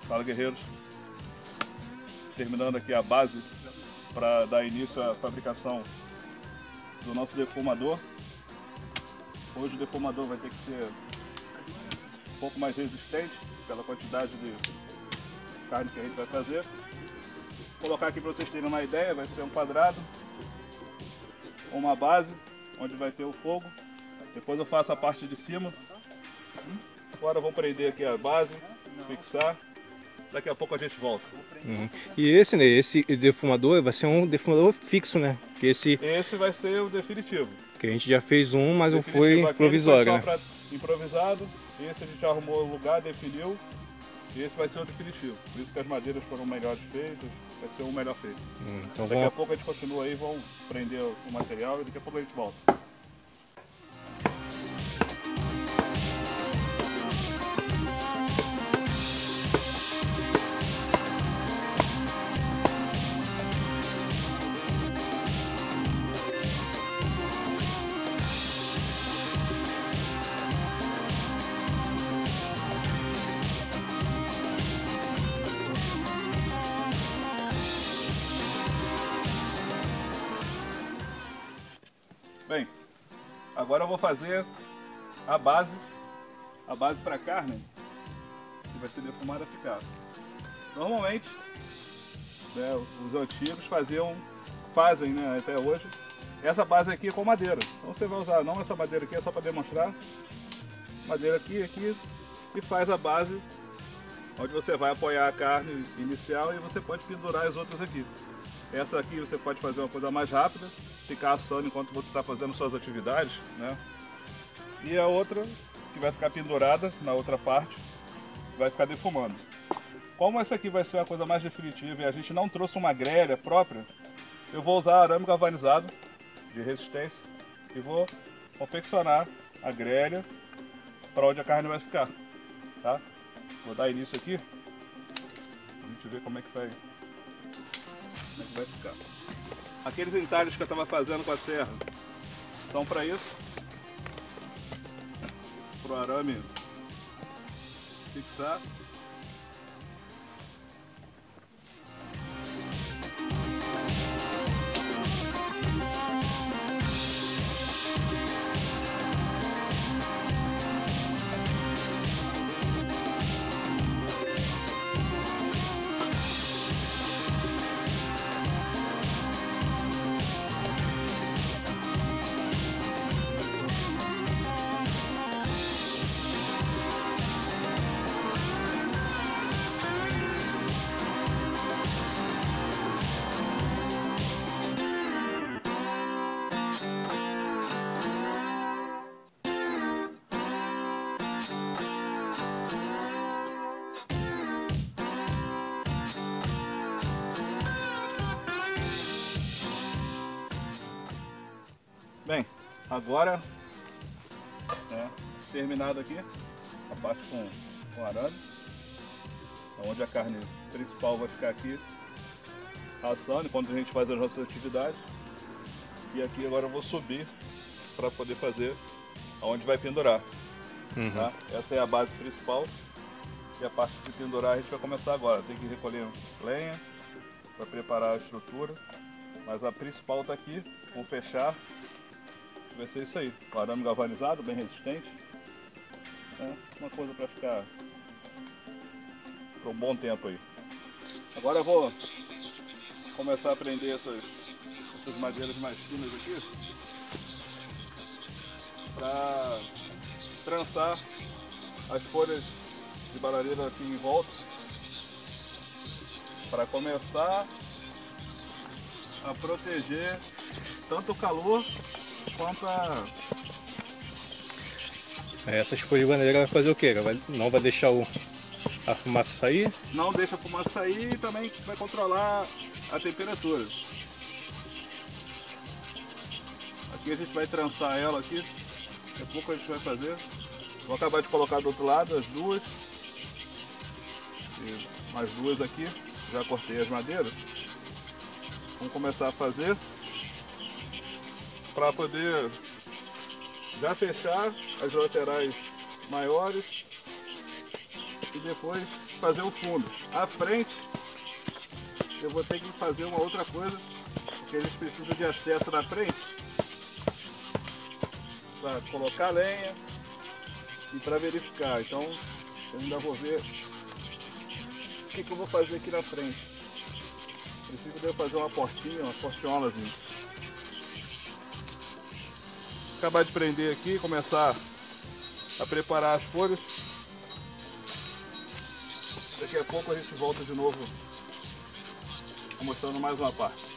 Fala, guerreiros. Terminando aqui a base para dar início à fabricação do nosso defumador. Hoje o defumador vai ter que ser um pouco mais resistente pela quantidade de carne que a gente vai fazer. Vou colocar aqui para vocês terem uma ideia, vai ser um quadrado, uma base, onde vai ter o fogo. Depois eu faço a parte de cima. Agora eu vou prender aqui a base, fixar. Daqui a pouco a gente volta. E esse, né, esse defumador vai ser um defumador fixo, né? Que esse vai ser o definitivo. Que a gente já fez um, mas não Definitivo, foi provisório, foi só né? pra improvisado. Esse a gente arrumou o lugar, definiu. E esse vai ser o definitivo. Por isso que as madeiras foram melhores feitas. Vai ser o melhor feito. Então daqui a pouco a gente continua aí, vão prender o material e daqui a pouco a gente volta. Bem, agora eu vou fazer a base para carne que vai ser defumada picada. Normalmente, né, os antigos fazem, né, até hoje, essa base aqui com madeira. Então você vai usar, não essa madeira aqui, é só para demonstrar, madeira aqui e faz a base onde você vai apoiar a carne inicial e você pode pendurar as outras aqui. Essa aqui você pode fazer uma coisa mais rápida, ficar assando enquanto você está fazendo suas atividades, né? E a outra, que vai ficar pendurada na outra parte, vai ficar defumando. Como essa aqui vai ser uma coisa mais definitiva e a gente não trouxe uma grelha própria, eu vou usar arame galvanizado de resistência e vou confeccionar a grelha para onde a carne vai ficar, tá? Vou dar início aqui, a gente ver como é que vai ficar. Aqueles entalhes que eu estava fazendo com a serra são para isso, para o arame fixar. Bem, agora, terminado aqui, a parte com arame, onde a carne principal vai ficar aqui assando enquanto a gente faz as nossas atividades. E aqui agora eu vou subir para poder fazer aonde vai pendurar. Tá? Essa é a base principal e a parte de pendurar a gente vai começar agora. Tem que recolher lenha para preparar a estrutura, mas a principal está aqui, vamos fechar. Vai ser isso aí, o arame galvanizado, bem resistente. Uma coisa para ficar por um bom tempo aí. Agora eu vou começar a prender essas madeiras mais finas aqui para trançar as folhas de bananeira aqui em volta, para começar a proteger tanto o calor quanto a... Essas folhas de bananeira vai fazer o quê? Não vai deixar a fumaça sair? Não deixa a fumaça sair e também vai controlar a temperatura. Aqui a gente vai trançar ela aqui, daqui a pouco a gente vai fazer. Vou acabar de colocar do outro lado as duas. E mais duas aqui, já cortei as madeiras. Vamos começar a fazer para poder já fechar as laterais maiores e depois fazer o fundo. À frente eu vou ter que fazer uma outra coisa, porque eles precisam de acesso na frente para colocar lenha e para verificar. Então eu ainda vou ver o que eu vou fazer aqui na frente. Preciso de eu fazer uma portinha, uma portiolazinha. Acabar de prender aqui e começar a preparar as folhas. Daqui a pouco a gente volta de novo mostrando mais uma parte.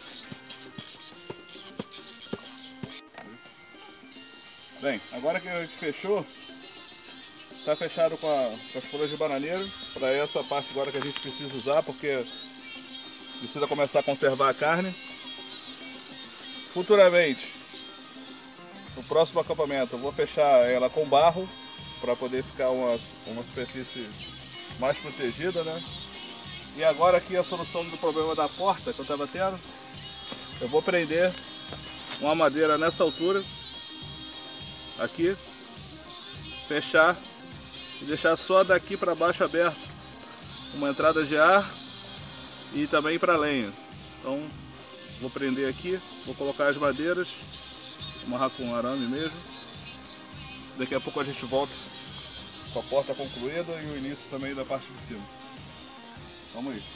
Bem, agora que a gente fechou, está fechado com as folhas de bananeira. Para essa parte agora que a gente precisa usar, porque precisa começar a conservar a carne. Futuramente, no próximo acampamento, eu vou fechar ela com barro para poder ficar uma superfície mais protegida, né? E agora aqui a solução do problema da porta que eu estava tendo, eu vou prender uma madeira nessa altura, aqui, fechar e deixar só daqui para baixo aberto uma entrada de ar e também para lenha. Então vou prender aqui, vou colocar as madeiras, amarrar com arame mesmo. Daqui a pouco a gente volta com a porta concluída e o início também da parte de cima. Vamos aí.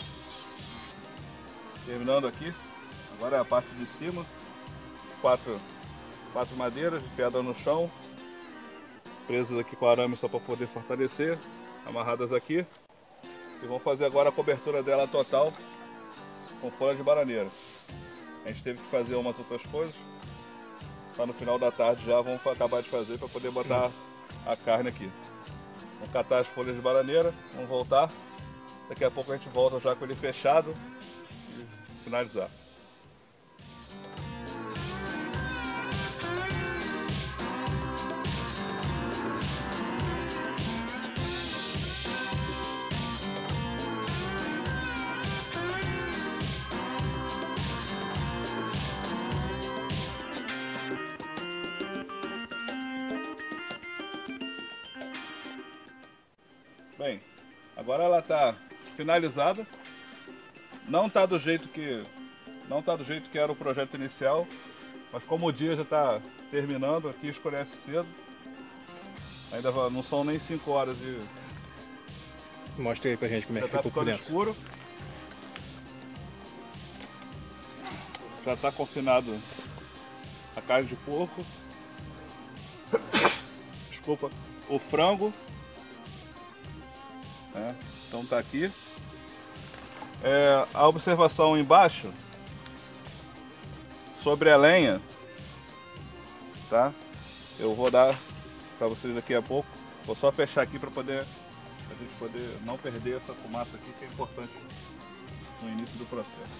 Terminando aqui, agora é a parte de cima. Quatro madeiras de pedra no chão, presas aqui com arame só para poder fortalecer, amarradas aqui. E vamos fazer agora a cobertura dela total com folha de bananeira. A gente teve que fazer umas outras coisas, para no final da tarde já vamos acabar de fazer para poder botar a carne aqui. Vamos catar as folhas de bananeira, vamos voltar. Daqui a pouco a gente volta já com ele fechado e finalizar. Bem, agora ela está finalizada. Não está do jeito que era o projeto inicial, mas como o dia já está terminando, aqui escurece cedo. Ainda não são nem 5 horas e Mostra aí pra gente como é já que está ficou por ficando dentro. escuro. Já está confinado a carne de porco. Desculpa, o frango. Então tá aqui. A observação embaixo sobre a lenha, tá? Eu vou dar para vocês daqui a pouco. Vou só fechar aqui para a gente poder não perder essa fumaça aqui, que é importante no início do processo.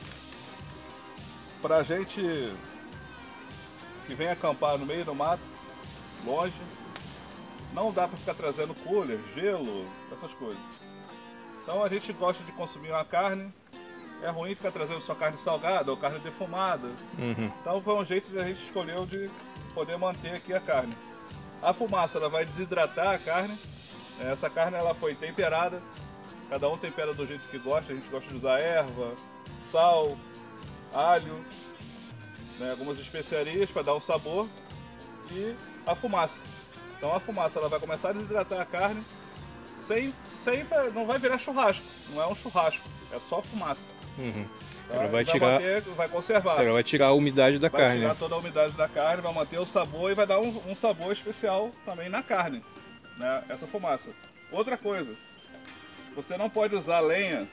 Pra gente que vem acampar no meio do mato, longe, não dá para ficar trazendo cooler, gelo, essas coisas. Então a gente gosta de consumir uma carne. É ruim ficar trazendo só carne salgada ou carne defumada. Então foi um jeito que a gente escolheu de poder manter aqui a carne. A fumaça ela vai desidratar a carne. Essa carne ela foi temperada. Cada um tempera do jeito que gosta. A gente gosta de usar erva, sal, alho, né, algumas especiarias para dar um sabor. E a fumaça. Então a fumaça ela vai começar a desidratar a carne. Não vai virar churrasco. Não é um churrasco. É só fumaça. Tá? Ela vai tirar, vai conservar. ela vai tirar a umidade da carne. Vai tirar toda a umidade da carne, vai manter o sabor e vai dar um sabor especial também na carne, né? Essa fumaça. Outra coisa, você não pode usar lenha,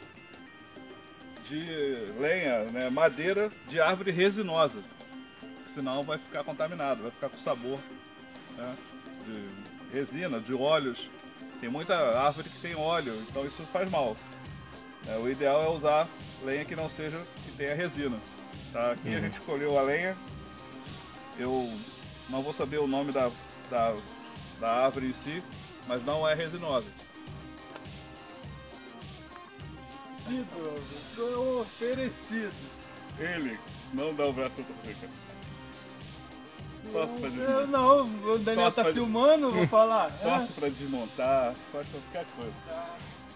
né, madeira de árvore resinosa, senão vai ficar contaminado, vai ficar com sabor, né, de resina, de óleos. Tem muita árvore que tem óleo, então isso faz mal. O ideal é usar lenha que não seja, que tenha resina. Tá? Aqui a gente escolheu a lenha. Eu não vou saber o nome da árvore em si, mas não é resinosa. Sou oferecido. Ele não dá o braço pra ficar. Posso pra desmontar? Não, o Daniel Posso tá fazer- filmando, vou falar. Posso pra desmontar, posso pra qualquer coisa.